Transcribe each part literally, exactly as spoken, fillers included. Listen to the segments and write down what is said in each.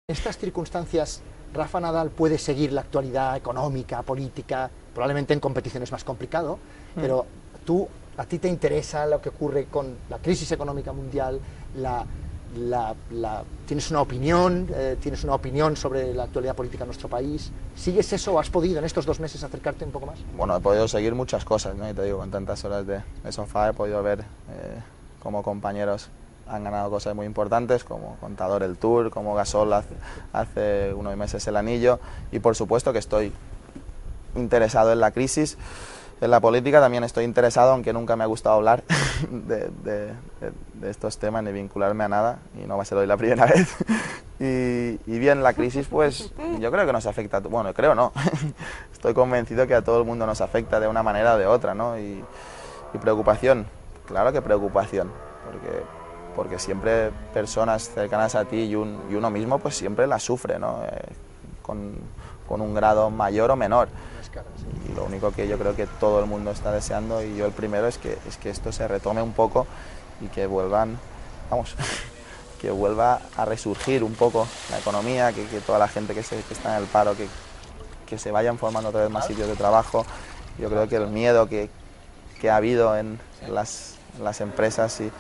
En estas circunstancias, Rafa Nadal puede seguir la actualidad económica, política, probablemente en competiciones más complicado, mm. pero tú, a ti te interesa lo que ocurre con la crisis económica mundial, la, la, la, tienes una opinión, eh, tienes una opinión sobre la actualidad política de nuestro país. ¿Sigues eso o has podido en estos dos meses acercarte un poco más? Bueno, he podido seguir muchas cosas, ¿no? Y te digo, en tantas horas de, de sofá he podido ver eh, cómo compañeros han ganado cosas muy importantes, como Contador el Tour, como Gasol hace, hace unos meses el anillo, y por supuesto que estoy interesado en la crisis, en la política también estoy interesado, aunque nunca me ha gustado hablar de, de, de, de estos temas ni vincularme a nada, y no va a ser hoy la primera vez. Y, y bien, la crisis pues yo creo que nos afecta, bueno, creo no, estoy convencido que a todo el mundo nos afecta de una manera o de otra, ¿no? Y, y preocupación, claro que preocupación, porque... porque siempre personas cercanas a ti y, un, y uno mismo pues siempre la sufre, ¿no? Eh, con, con un grado mayor o menor. Y lo único que yo creo que todo el mundo está deseando, y yo el primero, es que, es que esto se retome un poco y que vuelvan, vamos, que vuelva a resurgir un poco la economía, que, que toda la gente que, se, que está en el paro, que, que se vayan formando otra vez más sitios de trabajo. Yo creo que el miedo que, que ha habido en, en, las, en las empresas y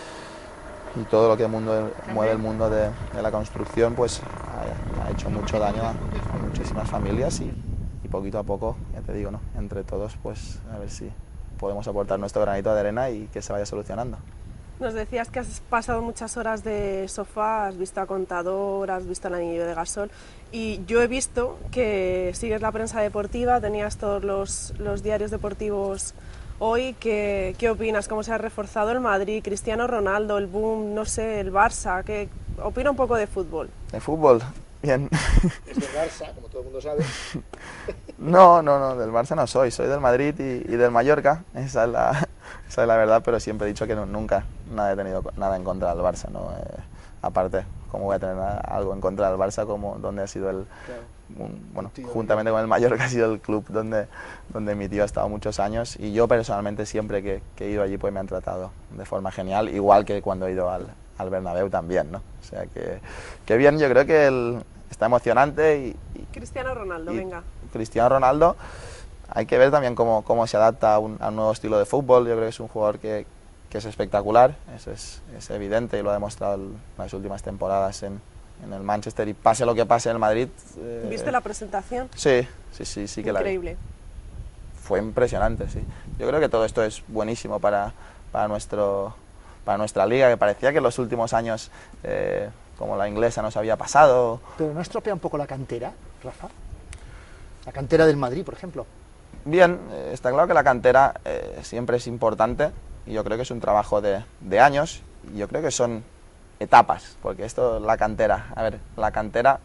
y todo lo que el mundo, mueve el mundo de, de la construcción pues ha, ha hecho mucho daño a, a muchísimas familias, y, y poquito a poco, ya te digo, ¿no? Entre todos pues a ver si podemos aportar nuestro granito de arena y que se vaya solucionando. Nos decías que has pasado muchas horas de sofá, has visto a Contador, has visto el anillo de Gasol, y yo he visto que sigues la prensa deportiva, tenías todos los, los diarios deportivos hoy. ¿Qué, ¿Qué opinas? ¿Cómo se ha reforzado el Madrid, Cristiano Ronaldo, el boom, no sé, el Barça? ¿Qué opina un poco de fútbol? De fútbol, bien. Es del Barça, como todo el mundo sabe. No, no, no, del Barça no soy, soy del Madrid y, y del Mallorca, esa es, la, esa es la verdad, pero siempre he dicho que no, nunca nada he tenido nada en contra del Barça, ¿no? Eh, aparte, ¿cómo voy a tener nada, algo en contra del Barça, como donde ha sido el... Claro. Un, bueno, juntamente con el Mallorca ha sido el club donde, donde mi tío ha estado muchos años, y yo personalmente siempre que, que he ido allí pues me han tratado de forma genial, igual que cuando he ido al, al Bernabéu también, ¿no? O sea que, que bien, yo creo que el, está emocionante. Y, y Cristiano Ronaldo, y venga. Cristiano Ronaldo, hay que ver también cómo, cómo se adapta a un, a un nuevo estilo de fútbol. Yo creo que es un jugador que, que es espectacular, eso es, es evidente, y lo ha demostrado en las últimas temporadas en en el Manchester, y pase lo que pase en el Madrid. Eh, ¿Viste la presentación? Sí, sí, sí, sí que Increíble. La vi. Fue impresionante, sí. Yo creo que todo esto es buenísimo para, para, nuestro, para nuestra liga, que parecía que en los últimos años, eh, como la inglesa, nos había pasado. ¿Pero no estropea un poco la cantera, Rafa? La cantera del Madrid, por ejemplo. Bien, eh, está claro que la cantera eh, siempre es importante, y yo creo que es un trabajo de, de años, y yo creo que son etapas, porque esto, la cantera, a ver, la cantera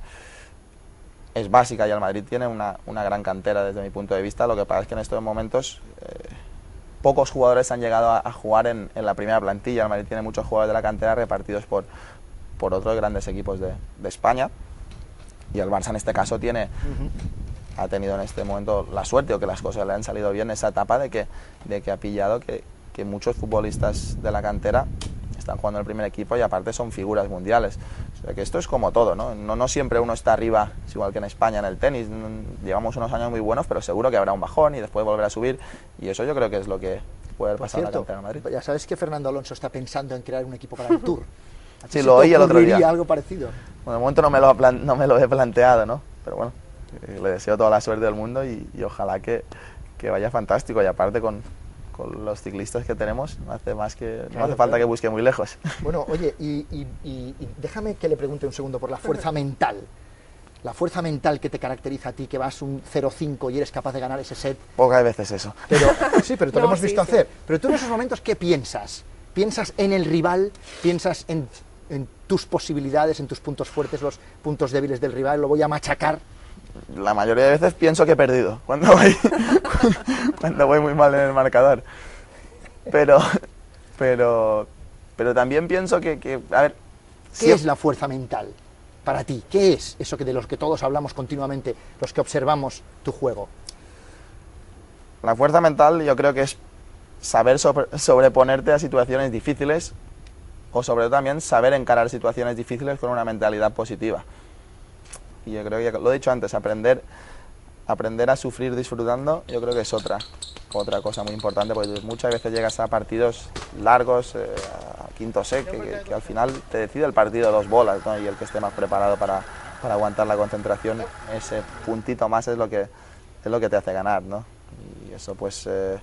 es básica, y el Madrid tiene una, una gran cantera desde mi punto de vista. Lo que pasa es que en estos momentos eh, pocos jugadores han llegado a, a jugar en, en la primera plantilla. El Madrid tiene muchos jugadores de la cantera repartidos por, por otros grandes equipos de, de España, y el Barça en este caso tiene, uh-huh. ha tenido en este momento la suerte, o que las cosas le han salido bien, esa etapa de que, de que ha pillado que, que muchos futbolistas de la cantera están jugando en el primer equipo, y aparte son figuras mundiales. O sea que esto es como todo, ¿no? No, no siempre uno está arriba, es igual que en España en el tenis. Llevamos unos años muy buenos, pero seguro que habrá un bajón y después volver a subir, y eso yo creo que es lo que puede haber pasado en la cantera de Madrid. Ya sabes que Fernando Alonso está pensando en crear un equipo para el Tour. Sí, lo oí el otro día. Algo parecido? Bueno, de momento no me lo, plan, no me lo he planteado, ¿no? Pero bueno, eh, le deseo toda la suerte del mundo, y, y ojalá que, que vaya fantástico, y aparte con... con los ciclistas que tenemos, no hace, más que, no claro, hace falta claro. que busque muy lejos. Bueno, oye, y, y, y, y déjame que le pregunte un segundo por la fuerza mental. La fuerza mental que te caracteriza a ti, que vas un cero cinco y eres capaz de ganar ese set. Pocas veces eso. Pero, sí, pero te no, lo hemos sí, visto sí. hacer. Pero tú en esos momentos, ¿qué piensas? ¿Piensas en el rival? ¿Piensas en, en tus posibilidades, en tus puntos fuertes, los puntos débiles del rival? ¿Lo voy a machacar? La mayoría de veces pienso que he perdido cuando voy, cuando voy muy mal en el marcador, pero pero pero también pienso que, que a ver, ¿qué si es la fuerza mental para ti? ¿Qué es eso que de los que todos hablamos continuamente, los que observamos tu juego? La fuerza mental yo creo que es saber sobre, sobreponerte a situaciones difíciles, o sobre todo también saber encarar situaciones difíciles con una mentalidad positiva. y yo creo que, lo he dicho antes, aprender, aprender a sufrir disfrutando, yo creo que es otra, otra cosa muy importante, porque muchas veces llegas a partidos largos, eh, a quinto set, que, que, que al final te decide el partido dos bolas, ¿no? Y el que esté más preparado para, para aguantar la concentración, ese puntito más es lo que, es lo que te hace ganar, ¿no? Y eso pues eh,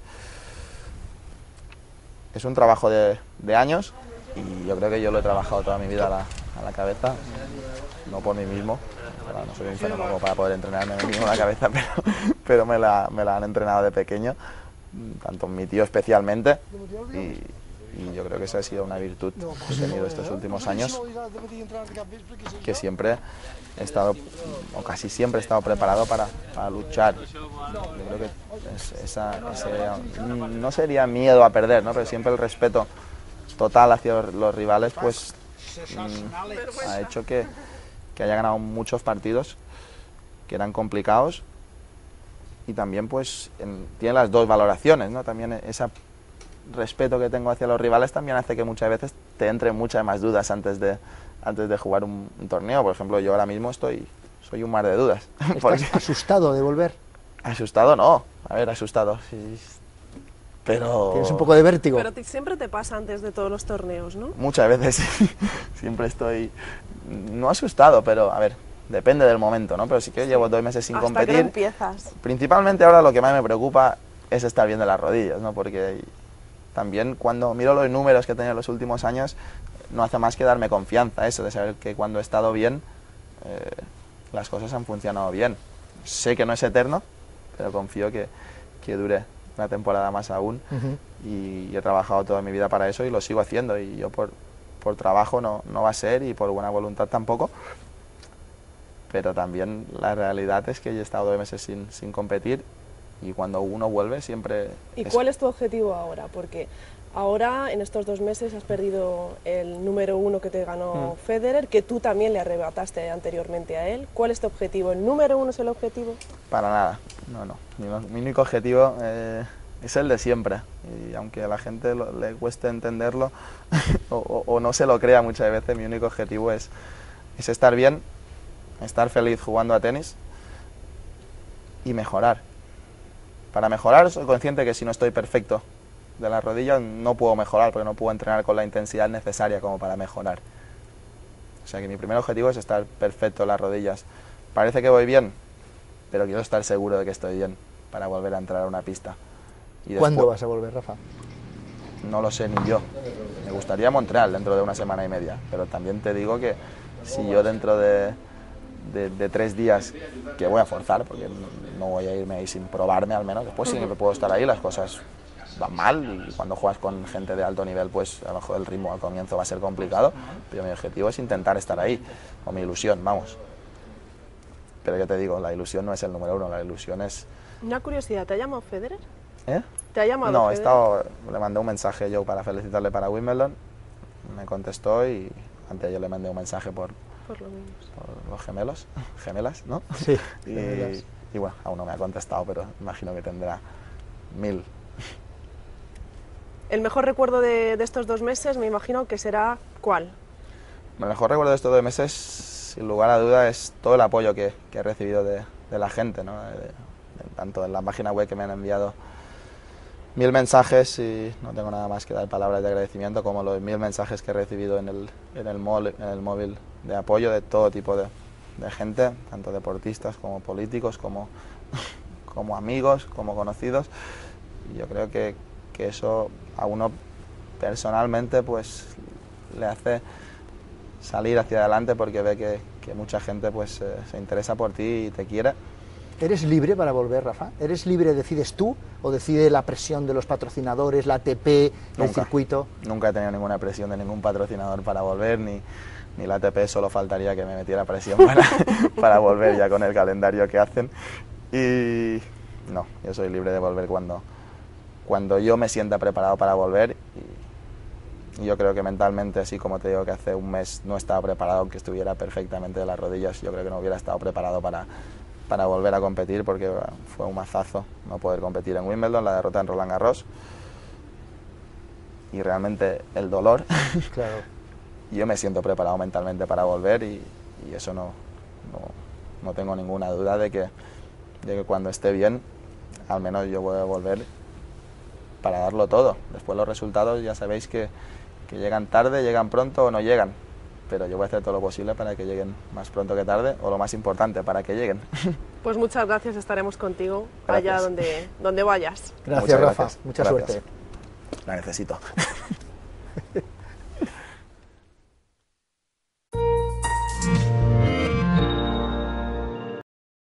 es un trabajo de, de años, y yo creo que yo lo he trabajado toda mi vida a la, a la cabeza, no por mí mismo. Claro, no soy un fenómeno para poder entrenarme a mí mismo la cabeza, pero, pero me, la, me la han entrenado de pequeño, tanto mi tío especialmente, y, y yo creo que esa ha sido una virtud que he tenido estos últimos años, que siempre he estado, o casi siempre he estado preparado para, para luchar. Yo creo que es, esa, ese, no sería miedo a perder, ¿no? Pero siempre el respeto total hacia los rivales, pues mmm, ha hecho que, que haya ganado muchos partidos que eran complicados, y también pues en, tiene las dos valoraciones, ¿no? También ese respeto que tengo hacia los rivales también hace que muchas veces te entren muchas más dudas antes de, antes de jugar un, un torneo. Por ejemplo, yo ahora mismo estoy, soy un mar de dudas. ¿Estás Porque... asustado de volver? Asustado no, a ver, asustado, sí. Pero... Tienes un poco de vértigo. Pero te, siempre te pasa antes de todos los torneos, ¿no? Muchas veces, sí. Siempre estoy, no asustado, pero a ver, depende del momento, ¿no? Pero sí que llevo dos meses sin Hasta competir. que no empiezas. Principalmente ahora lo que más me preocupa es estar bien de las rodillas, ¿no? Porque también cuando miro los números que he tenido en los últimos años, no hace más que darme confianza eso, de saber que cuando he estado bien, eh, las cosas han funcionado bien. Sé que no es eterno, pero confío que, que dure una temporada más aún. Uh-huh. Y he trabajado toda mi vida para eso y lo sigo haciendo, y yo por, por trabajo no, no va a ser, y por buena voluntad tampoco, pero también la realidad es que he estado dos meses sin, sin competir, y cuando uno vuelve siempre... ¿Y es... cuál es tu objetivo ahora? Porque ahora en estos dos meses has perdido el número uno que te ganó mm. Federer, que tú también le arrebataste anteriormente a él. ¿Cuál es tu objetivo? ¿El número uno es el objetivo? Para nada, no, no. Mi, mi único objetivo eh, es el de siempre, y aunque a la gente lo, le cueste entenderlo o, o, o no se lo crea muchas veces, mi único objetivo es, es estar bien, estar feliz jugando a tenis y mejorar. Para mejorar soy consciente que si no estoy perfecto de las rodillas no puedo mejorar, porque no puedo entrenar con la intensidad necesaria como para mejorar. O sea que mi primer objetivo es estar perfecto en las rodillas. Parece que voy bien, pero quiero estar seguro de que estoy bien para volver a entrar a una pista. Y después, ¿cuándo vas a volver, Rafa? No lo sé ni yo. Me gustaría Montreal dentro de una semana y media, pero también te digo que si yo dentro de, de, de tres días, que voy a forzar, porque no voy a irme ahí sin probarme al menos, después sí que puedo estar ahí, las cosas van mal, y cuando juegas con gente de alto nivel, pues a lo mejor el ritmo al comienzo va a ser complicado, pero mi objetivo es intentar estar ahí, o mi ilusión, vamos. Pero ya te digo, la ilusión no es el número uno, la ilusión es... Una curiosidad, ¿te ha llamado Federer? ¿Eh? ¿Te ha llamado No, Federer? he estado, le mandé un mensaje yo para felicitarle para Wimbledon, me contestó, y antes yo le mandé un mensaje por, por, lo por los gemelos, gemelas, ¿no? Sí, y, y bueno, aún no me ha contestado, pero imagino que tendrá mil. ¿El mejor recuerdo de, de estos dos meses me imagino que será cuál? El mejor recuerdo de estos dos meses, sin lugar a duda, es todo el apoyo que, que he recibido de, de la gente, ¿no? De, de, tanto en la página web, que me han enviado mil mensajes, y no tengo nada más que dar palabras de agradecimiento, como los mil mensajes que he recibido en el, en el, móvil, en el móvil de apoyo de todo tipo de, de gente, tanto deportistas como políticos, como, como amigos, como conocidos. Y yo creo que, que eso a uno personalmente pues le hace salir hacia adelante, porque ve que, que mucha gente pues eh, se interesa por ti y te quiere. ¿Eres libre para volver, Rafa? ¿Eres libre, decides tú, o decide la presión de los patrocinadores, la A T P, el nunca, circuito? Nunca he tenido ninguna presión de ningún patrocinador para volver, ni, ni la A T P, solo faltaría que me metiera presión para, para volver ya con el calendario que hacen. Y no, yo soy libre de volver cuando, cuando yo me sienta preparado para volver, y, y yo creo que mentalmente, así como te digo que hace un mes no estaba preparado, aunque estuviera perfectamente de las rodillas, yo creo que no hubiera estado preparado para... para volver a competir, porque bueno, fue un mazazo no poder competir en Wimbledon, la derrota en Roland Garros, y realmente el dolor. Claro. Yo me siento preparado mentalmente para volver, y, y eso no, no, no tengo ninguna duda de que, de que cuando esté bien, al menos yo voy a volver para darlo todo. Después los resultados ya sabéis que, que llegan tarde, llegan pronto o no llegan, pero yo voy a hacer todo lo posible para que lleguen más pronto que tarde, o lo más importante, para que lleguen. Pues muchas gracias, estaremos contigo Gracias. allá donde, donde vayas. Gracias, Muchas Rafa. gracias. Mucha Gracias. suerte. La necesito.